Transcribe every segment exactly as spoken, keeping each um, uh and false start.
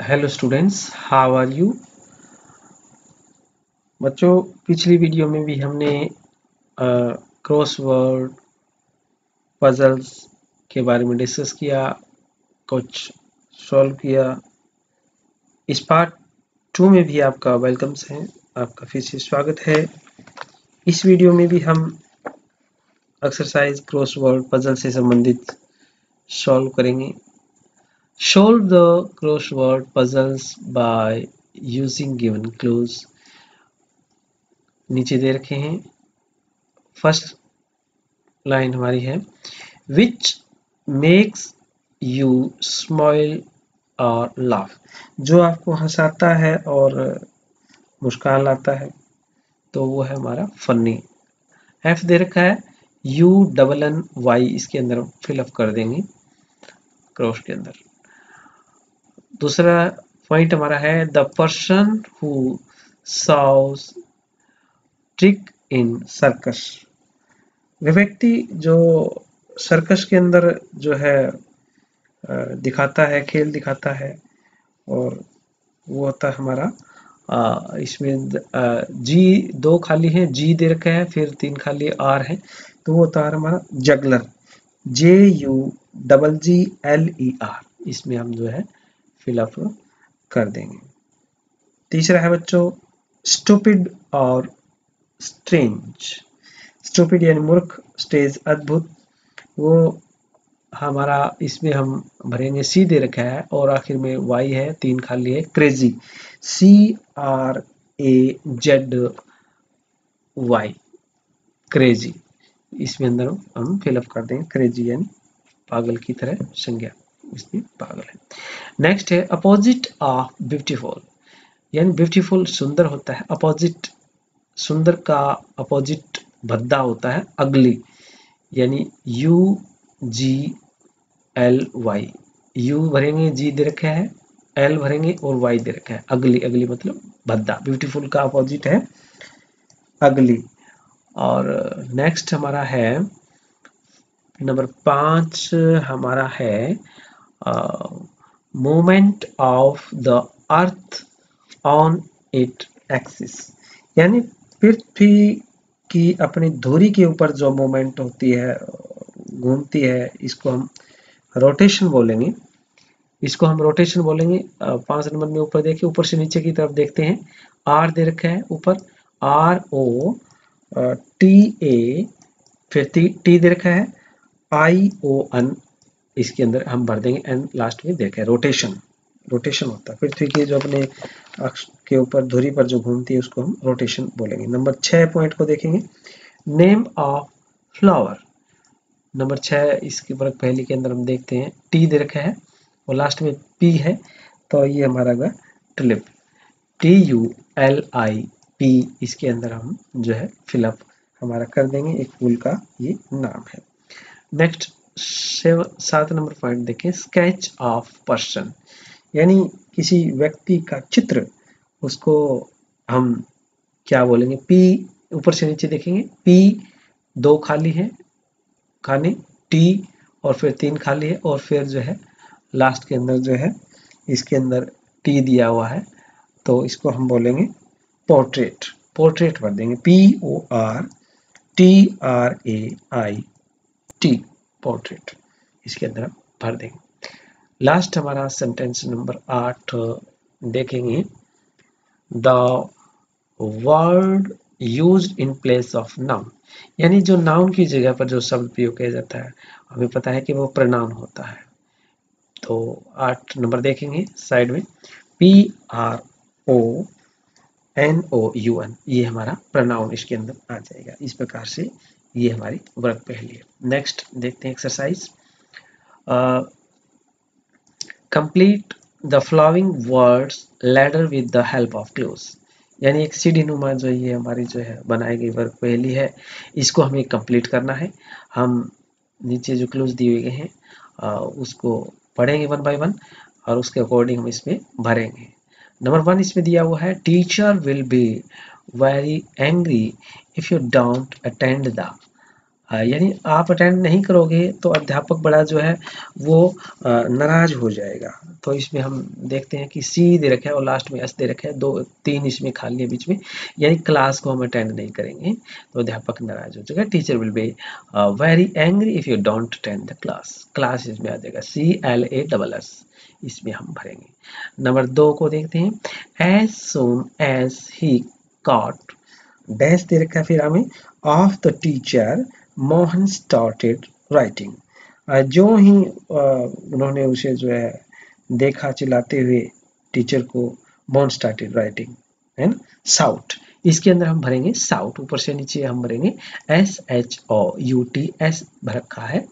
Hello students, how are you. बच्चों, पिछली video में भी हमने क्रॉसवर्ड पजल्स के बारे में डिस्कस किया, कुछ सॉल्व किया। इस पार्ट टू में भी आपका वेलकम्स है, आपका फिर से स्वागत है। इस वीडियो में भी हम एक्सरसाइज क्रॉसवर्ड पजल से संबंधित सॉल्व करेंगे। Solve the crossword puzzles by using given clues. नीचे दे रखे हैं। फर्स्ट लाइन हमारी है, विच मेक्स यू स्माइल और लाफ। जो आपको हंसाता है और मुस्कान लाता है तो वो है हमारा फनी। एफ दे रखा है, यू डबल एन वाई, इसके अंदर फिलअप कर देंगे क्रॉस के अंदर। दूसरा पॉइंट हमारा है, the person who shows trick in circus. वह व्यक्ति जो सर्कस के अंदर जो है दिखाता है, खेल दिखाता है, और वो होता है हमारा आ, इसमें जी दो खाली है, जी दे रखा है, फिर तीन खाली आर है, तो वो होता है हमारा juggler. J U double G L E R, इसमें हम जो है फिलअप कर देंगे। तीसरा है बच्चों, स्टूपिड और स्ट्रेंज। स्टूपिड यानी मूर्ख, स्टेज अद्भुत, वो हमारा इसमें हम भरेंगे। सी दे रखा है और आखिर में वाई है, तीन खाली है, crazy. C R A Z Y, crazy. इसमें अंदर हम फिलअप कर देंगे क्रेजी यानी पागल की तरह संज्ञा, इसमें पागल है। नेक्स्ट है अपोजिट ऑफ ब्यूटीफुल, यानी ब्यूटीफुल सुंदर होता है, अपोजिट सुंदर का अपोजिट भद्दा होता है अगली, यानी U G L Y. U भरेंगे, जी दे रखा है, एल भरेंगे और वाई दे रखा है, अगली। अगली मतलब भद्दा, ब्यूटीफुल का अपोजिट है अगली। और नेक्स्ट हमारा है नंबर पांच, हमारा है movement of the earth on its axis, यानी पृथ्वी की अपनी धुरी के ऊपर जो मूवमेंट होती है, घूमती है, इसको हम रोटेशन बोलेंगे। इसको हम रोटेशन बोलेंगे। पांच नंबर में ऊपर देखिए, ऊपर से नीचे की तरफ देखते हैं, आर दे रखा है ऊपर, आर ओ टी ए, फिर टी दे रखा है, आई ओ एन, इसके अंदर हम भर देंगे एन, लास्ट में देखा है रोटेशन। रोटेशन होता है पृथ्वी की जो अपने अक्ष के ऊपर धुरी पर जो घूमती है, उसको हम रोटेशन बोलेंगे। नंबर छह पॉइंट को देखेंगे, नेम ऑफ फ्लावर। नंबर छह इसके वर्ग पहली के अंदर हम देखते हैं, टी दे रखा है और लास्ट में पी है, तो ये हमारा होगा tulip, T U L I P, इसके अंदर हम जो है फिलअप हमारा कर देंगे, एक फूल का ये नाम है। नेक्स्ट सात नंबर पॉइंट देखें, स्केच ऑफ पर्सन, यानी किसी व्यक्ति का चित्र, उसको हम क्या बोलेंगे, पी ऊपर से नीचे देखेंगे, पी दो खाली है खाने, टी और फिर तीन खाली है, और फिर जो है लास्ट के अंदर जो है इसके अंदर टी दिया हुआ है, तो इसको हम बोलेंगे पोर्ट्रेट। पोर्ट्रेट भर देंगे, P O R T R A I T, portrait, इसके अंदर हम भर देंगे। लास्ट हमारा सेंटेंस नंबर आठ देखेंगे, the word used in place of noun, यानी जो नाउन की जगह पर जो शब्द प्रयोग किया जाता है, हमें पता है कि वो प्रनाउन होता है। तो आठ नंबर देखेंगे साइड में, P R O N O U N, ये हमारा प्रनाउन इसके अंदर आ जाएगा। इस प्रकार से ये हमारी वर्ग पहली है। नेक्स्ट देखते हैं exercise, complete the following words letter with the help of clues, यानी एक सीढ़ी नुमा जो ये हमारी जो है बनाई गई वर्ग पहली है, इसको हमें कंप्लीट करना है। हम नीचे जो क्लूज दिए गए हैं आ, उसको पढ़ेंगे वन बाय वन, और उसके अकॉर्डिंग हम इसमें भरेंगे। नंबर वन इसमें दिया हुआ है, teacher will be very angry if you don't attend the यानी आप अटेंड नहीं करोगे तो अध्यापक बड़ा जो है वो नाराज हो जाएगा। तो इसमें हम देखते हैं कि सी दे रखा है और लास्ट में एस दे रखा है, दो तीन इसमें खाली है बीच में, यानी क्लास को हम अटेंड नहीं करेंगे तो अध्यापक नाराज हो जाएगा। Teacher will be very angry if you don't attend the class. Class इसमें आ जाएगा C L A double S, इसमें हम भरेंगे। नंबर दो को देखते हैं। As soon as he caught dash दे रखा है फिर हमें of the teacher Mohan started writing. जो ही उन्होंने उसे जो है देखा चिल्लाते हुए टीचर को, मोहन स्टार्टेड राइटिंग, है ना। साउट, इसके अंदर हम भरेंगे साउट, ऊपर से नीचे हम भरेंगे S H O U T, S भर रखा है,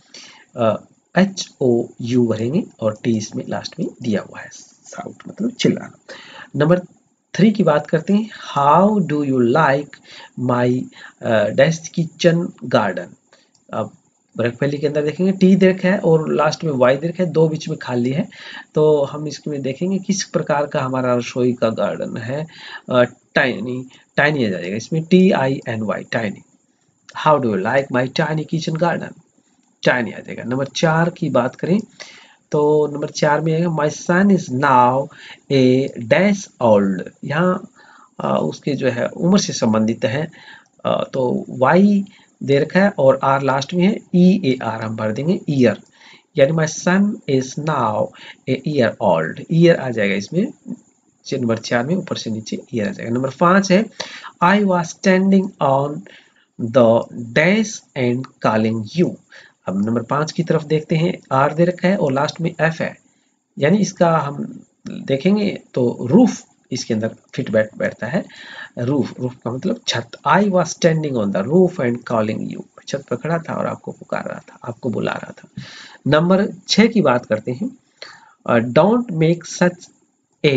एच ओ यू भरेंगे और टी इसमें लास्ट में दिया हुआ है। साउट मतलब चिल्लाना। नंबर थ्री की बात करते हैं। How do you like my dash kitchen garden. अब पहले के अंदर देखेंगे टी दे रखा है और लास्ट में वाई दे रखा है, दो बीच में खाली है, तो हम इसमें देखेंगे किस प्रकार का हमारा रसोई का गार्डन है। टाइनी, टाइनी आ जाएगा इसमें, T I N Y, tiny. How do you like my tiny kitchen garden, tiny आ जाएगा। नंबर चार की बात करें तो नंबर चार में आएगा my son is now a dash old. यहाँ उसके जो है उम्र से संबंधित है, आ, तो वाई दे रखा है और आर लास्ट में है, ई ए आर हम भर देंगे, ईयर, यानी my son is now a year old, year आ जाएगा इसमें नंबर चार में, ऊपर से नीचे ईयर आ जाएगा। नंबर पांच है I was standing on the dash and calling you. अब नंबर पांच की तरफ देखते हैं, आर दे रखा है और लास्ट में एफ है, यानी इसका हम देखेंगे तो रूफ इसके अंदर फिट बैठ बैठता है। रूफ, रूफ का मतलब छत। I was standing on the roof and calling you, छत पर खड़ा था और आपको पुकार रहा था, आपको बुला रहा था। नंबर छह की बात करते हैं। Don't make such a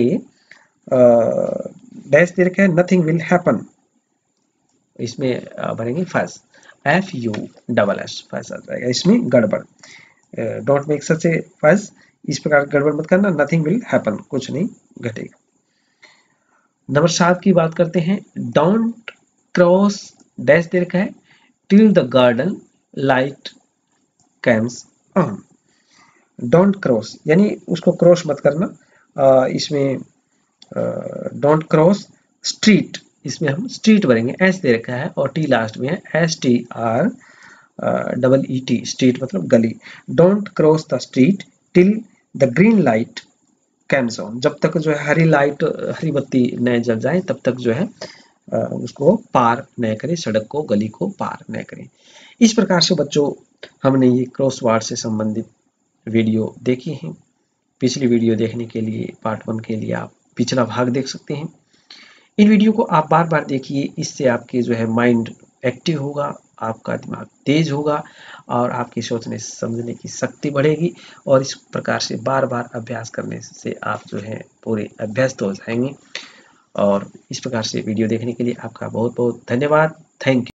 dash दे रखा है, नथिंग विल हैपन, इसमें भरेंगे fuss, F U double S, fuss आ जाएगा इसमें गड़बड़। Don't make such a fuss, इस प्रकार गड़बड़ मत करना, नथिंग विल हैपन, कुछ नहीं घटेगा। नंबर सात की बात करते हैं। डोंट क्रॉस डैश दे रखा है, till the garden light comes on. Don't cross यानी उसको क्रॉस मत करना, आ, इसमें डोंट क्रॉस स्ट्रीट, इसमें हम स्ट्रीट भरेंगे, एस दे रखा है और टी लास्ट में है, S T R double E T, street मतलब गली। Don't cross the street till the green light comes on, जब तक जो है हरी लाइट, हरी बत्ती न जल जाए तब तक जो है उसको पार न करें, सड़क को, गली को पार न करें। इस प्रकार से बच्चों हमने ये क्रॉसवर्ड से संबंधित वीडियो देखी हैं। पिछली वीडियो देखने के लिए, पार्ट वन के लिए आप पिछला भाग देख सकते हैं। इन वीडियो को आप बार बार देखिए, इससे आपके जो है माइंड एक्टिव होगा, आपका दिमाग तेज होगा और आपकी सोचने समझने की शक्ति बढ़ेगी, और इस प्रकार से बार बार अभ्यास करने से आप जो है पूरे अभ्यस्त हो जाएंगे। और इस प्रकार से वीडियो देखने के लिए आपका बहुत बहुत धन्यवाद। Thank you.